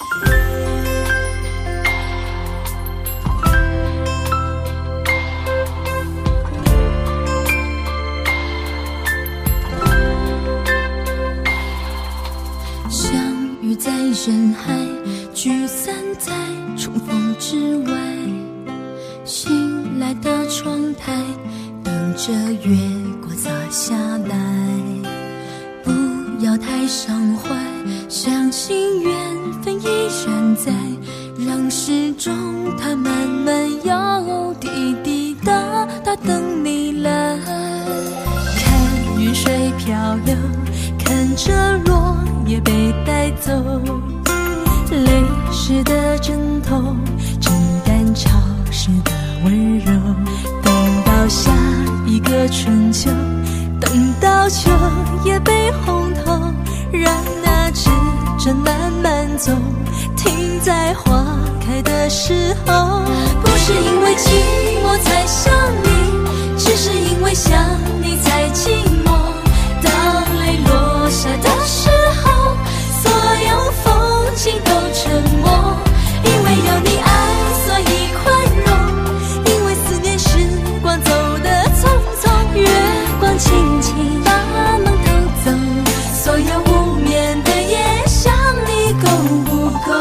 在人海，聚散在重逢之外。醒来的窗台，等着月光洒下来。不要太伤怀，相信缘分依然在，让时钟它慢慢摇，滴滴答答等你来。看云水漂流，看着落叶被带走，泪湿的枕头，承担潮湿的温柔。等到下一个春秋，等到秋叶被红透，让那指针慢慢走，停在花开的时候。不是因为寂寞才想你，只是因为想你才寂寞。当泪落下的时候，所有风景都沉默。因为有你爱，所以宽容，因为思念时光走得匆匆。月光轻轻把梦偷走，所有无眠的夜想你够不够？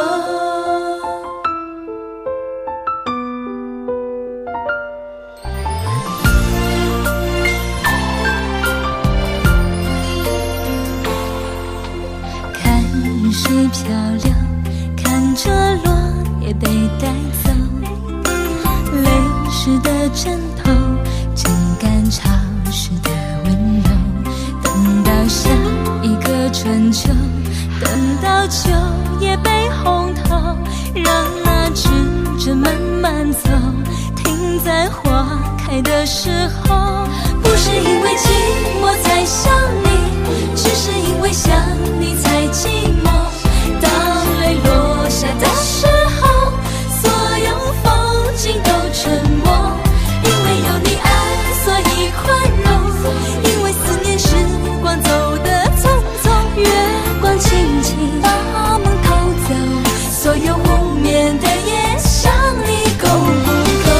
看云水漂流，看着落叶被带走，泪湿的枕头，承干潮湿的温柔。等到下一个春秋，等到秋叶被红透，让那指针慢慢走，停在花开的时候。不是因为寂寞才想你，只是因为想你才寂寞。当泪落下的时候，所有风景都沉默。因为有你爱，所以宽容，因为思念时光走得匆匆。月光轻轻把梦偷走，所有无眠的夜想你够不够？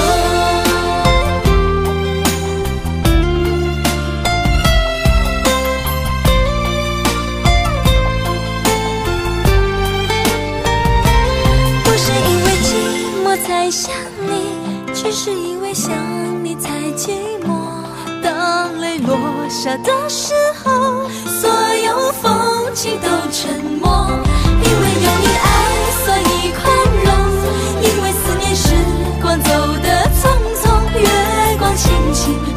不是因为寂寞才想你，只是因为想你才寂寞。当泪落下的时候，所有风景都沉默。因为有你爱，所以宽容，因为思念时光走得匆匆。月光轻轻